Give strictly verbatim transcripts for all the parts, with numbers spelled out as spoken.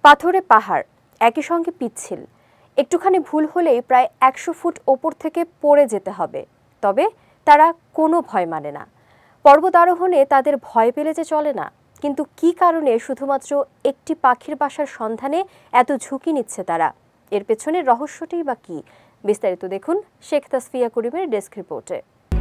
পাথরে পাহাড়, একই সঙ্গে পিচ্ছিল। একটুখানি ভুল হলেই প্রায় একশো ফুট ওপর থেকে পড়ে যেতে হবে। তবে তারা কোনো ভয় মানে না। পর্বত আরোহণে তাদের ভয় পেলে যে চলে না। কিন্তু কি কারণে শুধুমাত্র একটি পাখির বাসার সন্ধানে এত ঝুঁকি নিচ্ছে তারা? এর পেছনের রহস্যটি বা কি? বিস্তারিত দেখুন শেখ তাসফিয়া করিমের ডেস্ক রিপোর্টে।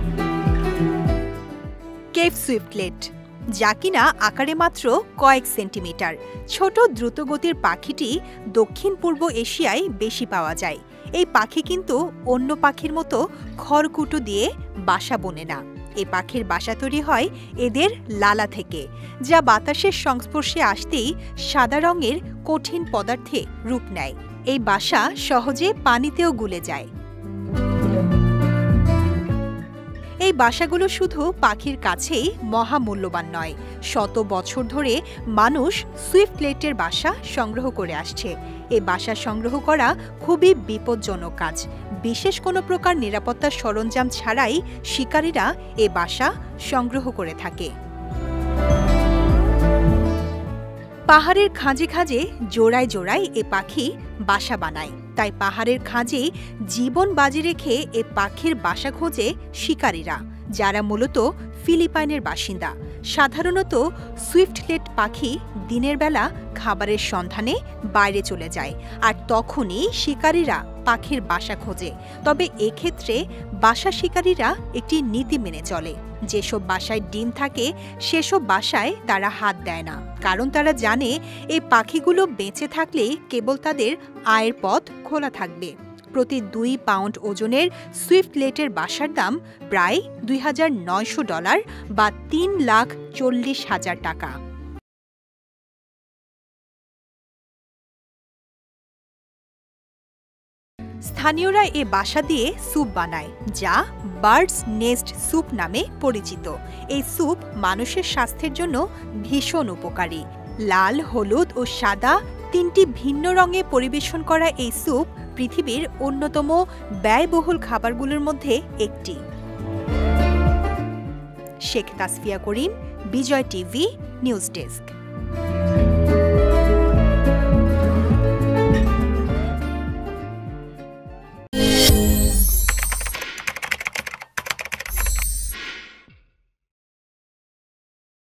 কেপ সুইফটলেট, যা কিনা আকারে মাত্র কয়েক সেন্টিমিটার, ছোট দ্রুতগতির পাখিটি দক্ষিণ পূর্ব এশিয়ায় বেশি পাওয়া যায়। এই পাখি কিন্তু অন্য পাখির মতো খড়কুটো দিয়ে বাসা বোনে না। এই পাখির বাসা তৈরি হয় এদের লালা থেকে, যা বাতাসের সংস্পর্শে আসতেই সাদা রঙের কঠিন পদার্থে রূপ নেয়। এই বাসা সহজে পানিতেও গুলে যায়। এই বাসাগুলো শুধু পাখির কাছেই মহামূল্যবান নয়, শত বছর ধরে মানুষ সুইফটলেটের বাসা সংগ্রহ করে আসছে। এই বাসা সংগ্রহ করা খুবই বিপজ্জনক কাজ। বিশেষ কোনো প্রকার নিরাপত্তার সরঞ্জাম ছাড়াই শিকারীরা এ বাসা সংগ্রহ করে থাকে। পাহাড়ের খাঁজে খাঁজে জোড়ায় জোড়ায় এ পাখি বাসা বানায়। তাই পাহাড়ের খাঁজে জীবন বাজি রেখে এ পাখির বাসা খোঁজে শিকারীরা, যারা মূলত ফিলিপাইনের বাসিন্দা। সাধারণত সুইফটলেট পাখি দিনের বেলা খাবারের সন্ধানে বাইরে চলে যায়, আর তখনই শিকারীরা পাখির বাসা খোঁজে। তবে এক্ষেত্রে বাসা শিকারীরা একটি নীতি মেনে চলে। যেসব বাসায় ডিম থাকে সেসব বাসায় তারা হাত দেয় না, কারণ তারা জানে এই পাখিগুলো বেঁচে থাকলে কেবল তাদের আয়ের পথ খোলা থাকবে। প্রতি দুই পাউন্ড ওজনের সুইফটলেটের বাসার দাম প্রায় দুই হাজার নয়শো ডলার বা তিন লাখ চল্লিশ হাজার টাকা। স্থানীয়রা এ বাসা দিয়ে স্যুপ বানায়, যা বার্ডস নেস্ট স্যুপ নামে পরিচিত। এই স্যুপ মানুষের স্বাস্থ্যের জন্য ভীষণ উপকারী। লাল, হলুদ ও সাদা তিনটি ভিন্ন রঙে পরিবেশন করা এই স্যুপ পৃথিবীর অন্যতম ব্যয়বহুল খাবারগুলোর মধ্যে একটি। Sheikh Tasfia Karim, Bijoy TV, news desk.